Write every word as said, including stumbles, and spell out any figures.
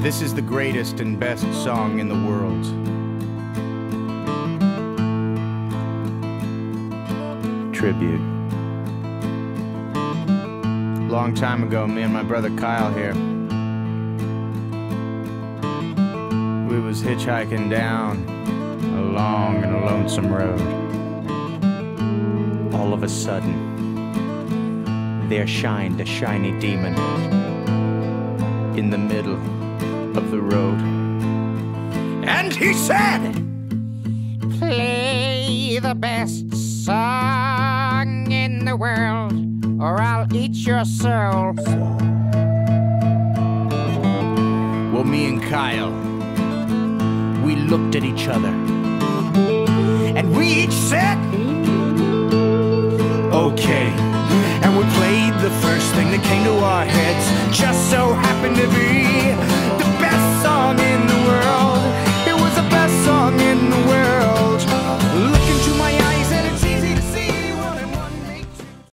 This is the greatest and best song in the world. Tribute. Long time ago, me and my brother Kyle here, we was hitchhiking down a long and a lonesome road. All of a sudden, there shined a shiny demon in the middle of the road. And he said, "Play the best song in the world, or I'll eat your soul." Well, me and Kyle, we looked at each other, and we each said, "Okay." And we played the first thing that came to our heads.